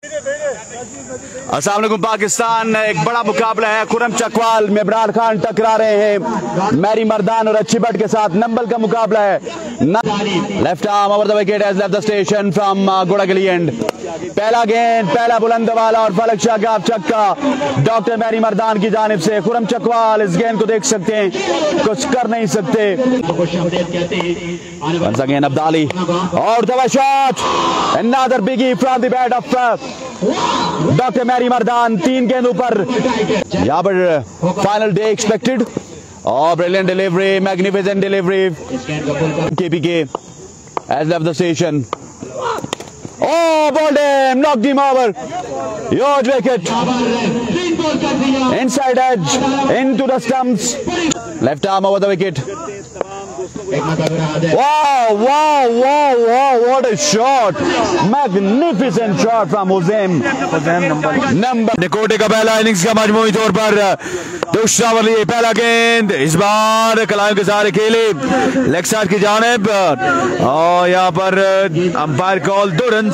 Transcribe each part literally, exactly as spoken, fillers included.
अस्सलाम वालेकुम पाकिस्तान। एक बड़ा मुकाबला है, खुरम चकवाल में इमरान खान टकरा रहे हैं मैरी मर्दान और अच्छी बट के साथ। नंबल का मुकाबला है। Left arm over the wicket has left the station from Godagali end. पहला गेंद, पहला बुलंद वाला और फलक शागाब छक्का डॉक्टर मैरी मर्दान की जानिब से। खुरम चकवाल इस गेंद को देख सकते हैं, कुछ कर नहीं सकते। Once again Abdali out the shot, another biggie from the bat of doctor Mary Mardan. तीन गेंदों पर यहाँ पर फाइनल डे एक्सपेक्टेड और brilliant delivery, magnificent delivery. KPK has left the station. Oh, bowled him, knocked him over. Huge wicket. Inside edge, into the stumps. Left arm over the wicket. Wow, wow, wow, wow, what a shot. Magnificent shot from Hossain. Number निकोटे का पहला innings का मजमूई तौर पर दूसरा over लिए। पहला गेंद इस बार कलायों के सारे खेले लेग साइड की जानिब और यहाँ पर अंपायर कॉल दो रन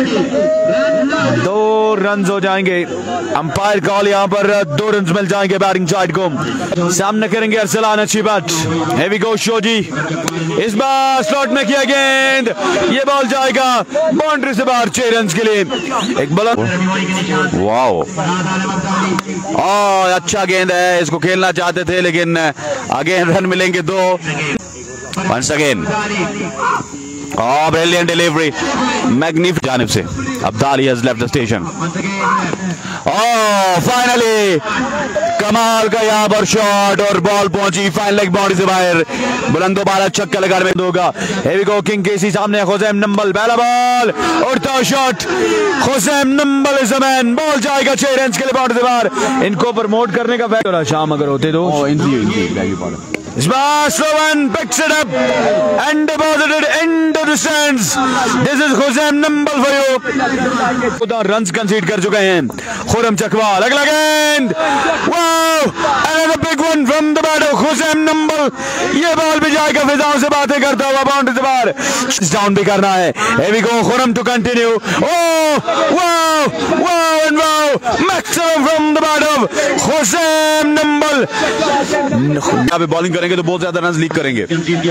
दो रन हो जाएंगे। अंपायर कॉल यहाँ पर दो रन मिल जाएंगे बैटिंग साइड को। सामने करेंगे अरसलान अच्छी बात। हेवी गो शोजी इस बार स्लॉट में किया गेंद, ये बॉल जाएगा बाउंड्री से बाहर छह रन के लिए। एक बॉलर वाओ, और अच्छा गेंद है, इसको खेलना चाहते थे लेकिन अगेन रन मिलेंगे दो। Once again Oh, brilliant delivery, magnificent जानिब से। Abdali has left the station. Oh, finally कमाल का यहाँ पर शॉट और बॉल पहुंची फाइन लेग बाउंड्री से बाहर। बुलंदो बाला छक्का लगा में दोगा। हेवी गो किंग केसी सामने हुसैन नंबल, पहला बॉल उड़ता shot. Hossain Nambal is the man, ball जाएगा छह रन के लिए बाउंड्री से बाहर। इनको प्रमोट करने का फैसला शाम अगर होते तो Slovan picks it up and deposited into the stands. This is Hossain Nambal for you. खुदा रन्स कंसीड कर चुके हैं खुरम चकवाल। अगला गेंद, wow, another big one from the bat of Hossain Nambal. ये बॉल भी जाएगा फिजाओं से बातें करता हुआ बाउंड्री से बाहर। डाउन भी करना है। Here we go, Khurram to continue. Oh, wow, wow and wow, maximum from the bat of Hossain Nambal. यहाँ पे बॉलिंग करेंगे तो बहुत ज्यादा रन लीक करेंगे।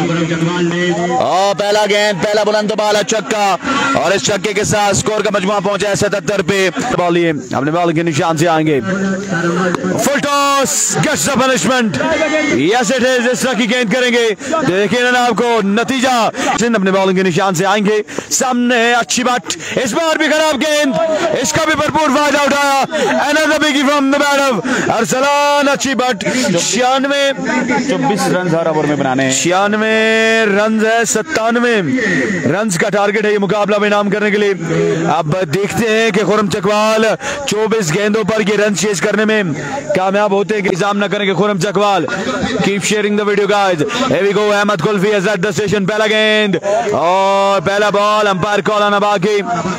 और पहला गेंद, पहला बुलंद बाला छक्का और इस छक्के के साथ स्कोर का मजमुआ पहुंचा है सतहत्तर पे। बॉल ये अपने बॉल के निशान से आएंगे। Full toss gets the punishment. Yes it is, इस तरह की गेंद करेंगे देखिए ना आपको नतीजा। अपने बॉलिंग के निशान से आएंगे। सामने है अच्छी बात, इस बार भी खराब गेंद, इसका भी भरपूर फायदा उठाया। Another biggie from the bat of Arsalan अच्छी बात। छियानवे चौबीस रन हर ओवर में बनाने हैं। छियानवे रन है, सत्तानवे रन का टारगेट है ये मुकाबला में नाम करने के लिए। अब देखते हैं कि खुरम चकवाल चौबीस गेंदों पर ये रन चेज करने में कामयाब होते हैं कि सामना करेंगे Khurram Chakwal. Keep sharing the video guys. Here we go, Ahmed Kulfi has at the station. पहला गेंद और पहला बॉल, अंपायर कॉल आना बाकी।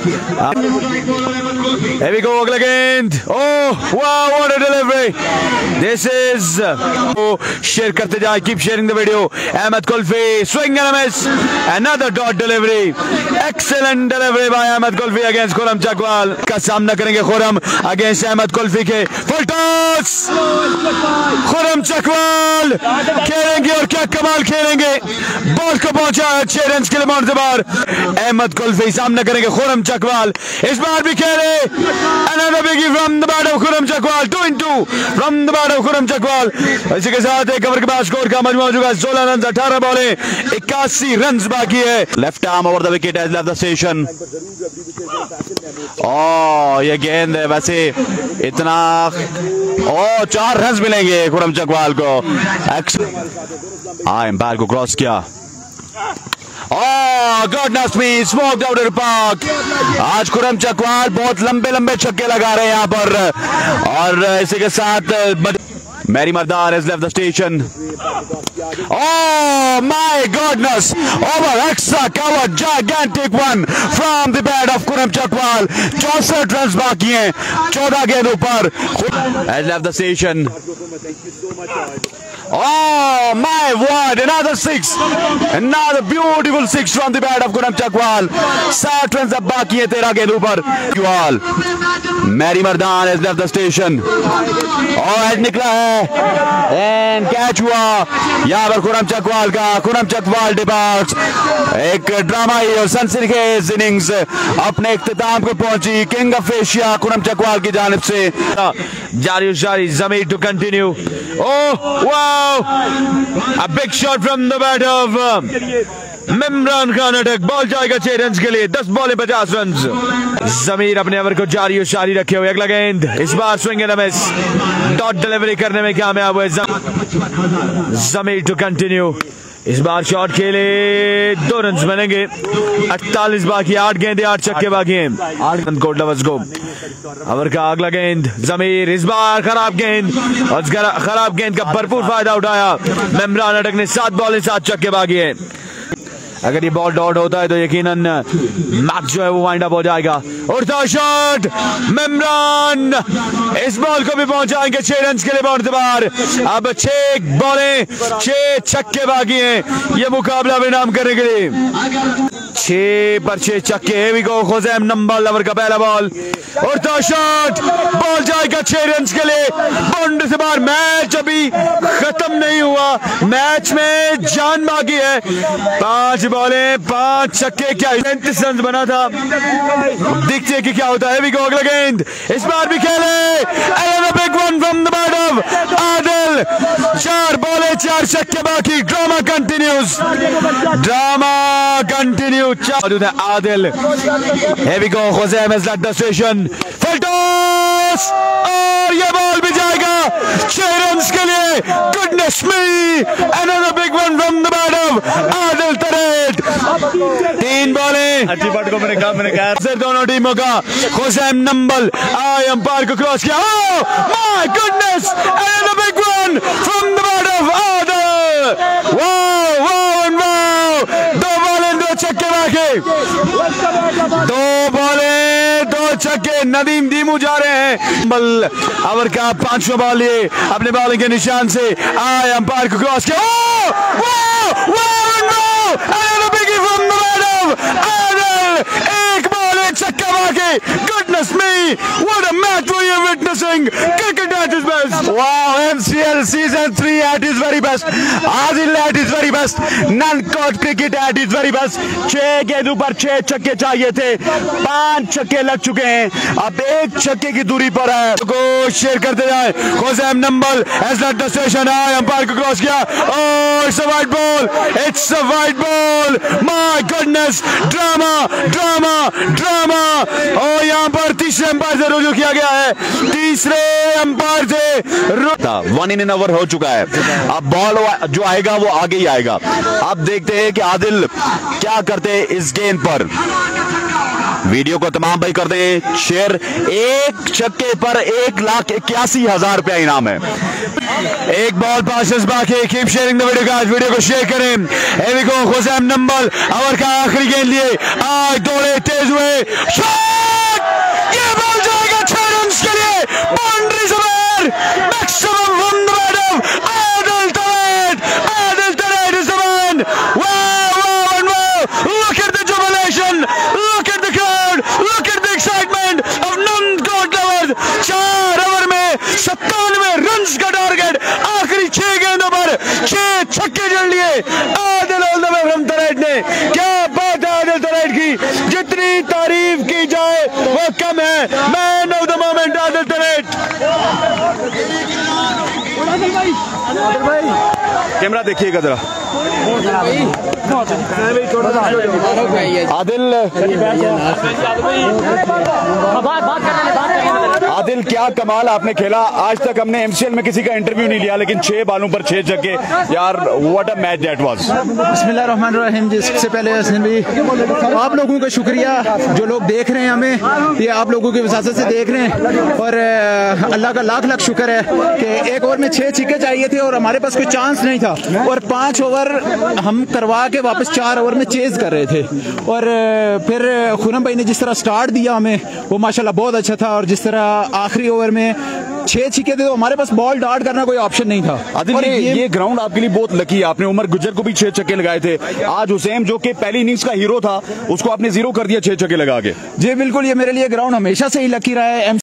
हियर वी गो, अगला गेंद। Oh wow, what a delivery. This is share करते जाए, keep sharing the video. Ahmed Kulfi swing and miss, another dot delivery, excellent delivery by Ahmed Kulfi against Khurram Chakwal. का सामना करेंगे खुरम अगेंस्ट अहमद कुल्फी के। फुल टॉस, खुरम चकवाल खेलेंगे और क्या कमाल खेलेंगे। बॉल को पहुंचा छह रन के लिए बाउंड्री से बाहर। अहमद कुल्फी सामना करेंगे खुरम चकवाल, इस बार भी खेले। Another biggie from the bat of Khurram Chakwal, two in two from the bat of Khurram Chakwal. इसी के साथ एक ओवर के बाद स्कोर का मजमूआ हो चुका है सोलह रन, अठारह बॉलें, इक्यासी रन बाकी है। Left arm over the wicket has left the station. ओ ये गेंद है वैसे इतना, ओ चार रन मिलेंगे खुरम चकवाल को। हाँ एम्पायर को क्रॉस किया। Oh, goodness me, smoked out of the park. आज खुरम चकवाल बहुत लंबे लंबे छक्के लगा रहे हैं यहाँ पर और इसी के साथ Mary Mardan has left the station. Oh my goodness! Over extra cover, gigantic one from the bat of Khurram Chakwal. चौसठ रन बाकी हैं चौदह गेंदों पर. Has left the station. Oh my word! Another six, another beautiful six from the bat of Khurram Chakwal. साठ run अब बाकी है तेरह गेंदों पर. Mary Mardan has left the station. और हेड निकला है एंड कैच हुआ यहाँ पर खुर्रम चकवाल का. खुर्रम चकवाल डिपार्ट्स. एक ड्रामाई और सनसनीखेज इनिंग्स अपने इख्तिताम को पहुंची. King of Asia Khurram Chakwal की जानिब से. जारी जारी जमीर to continue. Oh wow, a big shot from the bat of Imran Khan. अटक बॉल जाएगा छह रन के लिए. दस बॉल पचास रन. जमीर अपने ओवर को जारी और जारी रखे हुए. अगला गेंद इस बार swing and miss. Dot delivery करने में कामयाब हुए जमीर टू कंटिन्यू. इस बार शॉट खेले, दो रन बनेंगे. अड़तालीस बाकी, आठ गेंदे आठ छक्के बाकी हैं. आठ रन कोट लवर्स को. ओवर का अगला गेंद जमीर. इस बार खराब गेंद और खराब गेंद का भरपूर फायदा उठाया इमरान अटक ने. सात बॉल सात छक्के बाकी हैं. अगर ये बॉल डॉट होता है तो यकीनन मैच जो है वो वाइंड अप हो जाएगा. उड़ता शॉट इमरान. इस बॉल को भी पहुंचाएंगे छह रन के लिए बाउंड से बाहर. अब छह बॉलें छह छक्के बाकी हैं ये मुकाबला विराम करने के लिए. छह पर छह छक्के. हेवी गो खुज़ैम नंबर लवर का पहला बॉल. उड़ता शॉट, बॉल जाएगा छह रन के लिए बाउंड से बाहर. मैच अभी खत्म नहीं हुआ, मैच में जान बाकी है. पांच बॉलें पांच छक्के, क्या पैंतीस रन बना था. देखते हैं कि क्या होता है. भी को अगला गेंद इस बार भी खेले. Big one from the bat of Adil. चार बॉलें चार छक्के बाकी. Drama continues, drama continue. Adil. Here we go Khuzaim has left the station. Full toss और ये बॉल भी जाएगा छह रन के लिए. Goodness me, another big one from the bat of Adil Tareet. तीन बॉलें को मैंने कहा मैंने कहा दोनों टीमों का. खुज़ैम नंबल आई अंपायर को क्रॉस किया. Oh my goodness, another big one from the bat of Adil. Wow wow and wow. दो बॉलें दो छक्के बाकी. दो बॉलें दो छक्के. नदीम दीमू जा रहे हैं. बल ओवर का पांचवा बॉल लिए अपने बॉलिंग के निशान से आए अंपायर को क्रॉस किया. एक बॉल एक छक्का बाकी. Goodness me, what a match we are witnessing. Cricket at its best. Wow, M C L season three at its very best. Adil at its very best. Non-court cricket at its very best. छह गेंदों पर छह छक्के चाहिए थे, पांच छक्के लग चुके हैं. अब एक छक्के की दूरी पर है. को शेयर करते जाए. Khuzaim Nambal has left the station. आए अंपायर को क्रॉस किया. Oh, it's a white ball. It's a white ball. My goodness, drama drama drama. और यहाँ पर तीसरे अंपायर से रुजू किया गया है. तीसरे अंपायर से वन इन एन ओवर हो चुका है. अब बॉल जो आएगा वो आगे ही आएगा. अब देखते हैं कि आदिल क्या करते हैं इस गेंद पर. वीडियो को तमाम भाई कर दें शेयर. एक छक्के पर एक लाख इक्यासी हजार रुपया इनाम है. एक बॉल पांच रन बाकी. Keep sharing the video guys. Video को शेयर करें. Here we go Khuzaim Nambal over का आखिरी गेंद लिए. आज दौड़े तेज हुए. शॉट, ये बॉल जाएगा छह रन के लिए. बाउंड्री से बाहर. Maximum from the bat of Adil Tareet. Adil Tareet is the man. Wow wow and wow. Look at the jubilation, look at the crowd, look at the excitement of non court lovers. चार over में सत्तानवे run का target. आखिरी छह गेंदों पर छह छक्के जड़ लिए Adil all the way from Tareet ने. क्या बात है आदिल तरेट की. जितनी तारीफ की जाए वो कम है. Man of the moment Adil Tareet. Camera देखिएगा जरा. आदिल आदिल क्या क्या कमाल आपने खेला। आज तक हमने एमसीएल में किसी का इंटरव्यू नहीं लिया, लेकिन छह बालों पर छह छक्के, यार what a match that was. बिस्मिल्लाहिर्रहमानिर्रहीम जी, सबसे पहले हसन भी आप लोगों का शुक्रिया जो लोग देख रहे हैं हमें, ये आप लोगों की वजाहत से देख रहे हैं, और अल्लाह का लाख लाख शुक्र है कि एक ओवर में छह छक्के चाहिए थे और हमारे पास कोई चांस नहीं था, और पांच ओवर हम करवा के वापस चार ओवर में चेज कर रहे थे। और फिर खुरम भाई ने जिस तरह स्टार्ट दिया हमें वो माशाल्लाह बहुत अच्छा था, और जिस तरह आखिरी ओवर में छह छक्के थे तो हमारे पास बॉल डार्ट करना कोई ऑप्शन नहीं था। आदिल, ये, ये, ये ग्राउंड आपके लिए बहुत लकी है, आपने उमर गुज्जर को भी छह छक्के लगाए थे। आज हुसैन जो कि पहली इनिंग्स का हीरो था उसको आपने जीरो कर दिया छह छक्के लगा के। जी बिल्कुल, ये मेरे लिए ग्राउंड हमेशा से ही लकी रहा है।